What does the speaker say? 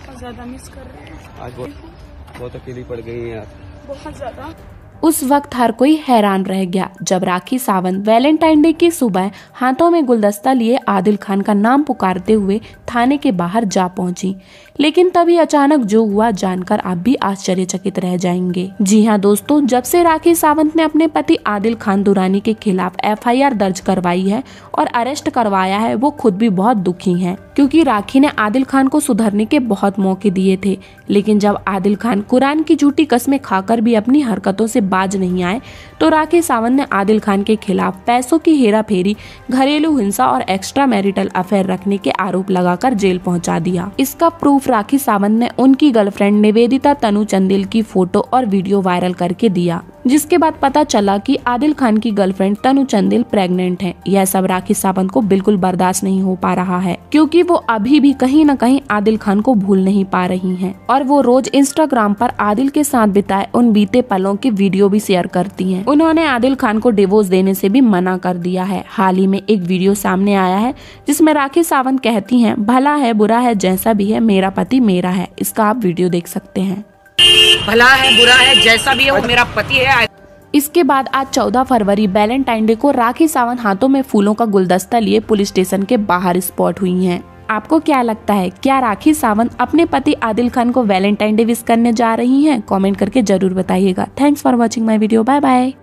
बहुत ज्यादा मिस कर रहे हैं। आज बहुत अकेली पड़ गई है यार, बहुत ज्यादा। उस वक्त हर कोई हैरान रह गया जब राखी सावंत वैलेंटाइन डे की सुबह हाथों में गुलदस्ता लिए आदिल खान का नाम पुकारते हुए थाने के बाहर जा पहुंची। लेकिन तभी अचानक जो हुआ जानकर आप भी आश्चर्यचकित रह जाएंगे। जी हाँ दोस्तों, जब से राखी सावंत ने अपने पति आदिल खान दुरानी के खिलाफ FIR दर्ज करवाई है और अरेस्ट करवाया है, वो खुद भी बहुत दुखी हैं, क्योंकि राखी ने आदिल खान को सुधरने के बहुत मौके दिए थे। लेकिन जब आदिल खान कुरान की झूठी कस्में खाकर भी अपनी हरकतों से बाज नहीं आए, तो राखी सावंत ने आदिल खान के खिलाफ पैसों की हेराफेरी, घरेलू हिंसा और एक्स्ट्रा मैरिटल अफेयर रखने के आरोप लगाकर जेल पहुंचा दिया। इसका प्रूफ राखी सावंत ने उनकी गर्लफ्रेंड निवेदिता तनु चंदेल की फोटो और वीडियो वायरल करके दिया, जिसके बाद पता चला कि आदिल खान की गर्लफ्रेंड तनु चंदेल प्रेग्नेंट है। यह सब राखी सावंत को बिल्कुल बर्दाश्त नहीं हो पा रहा है, क्योंकि वो अभी भी कहीं न कहीं आदिल खान को भूल नहीं पा रही हैं और वो रोज इंस्टाग्राम पर आदिल के साथ बिताए उन बीते पलों की वीडियो भी शेयर करती हैं। उन्होंने आदिल खान को डिवोर्स देने से भी मना कर दिया है। हाल ही में एक वीडियो सामने आया है जिसमें राखी सावंत कहती हैं, भला है बुरा है जैसा भी है, मेरा पति मेरा है। इसका आप वीडियो देख सकते हैं। भला है बुरा है जैसा भी है, वो मेरा पति है। इसके बाद आज 14 फरवरी वैलेंटाइन डे को राखी सावंत हाथों में फूलों का गुलदस्ता लिए पुलिस स्टेशन के बाहर स्पॉट हुई हैं। आपको क्या लगता है, क्या राखी सावंत अपने पति आदिल खान को वैलेंटाइन डे विश करने जा रही हैं? कमेंट करके जरूर बताइएगा। Thanks for watching my video. Bye bye.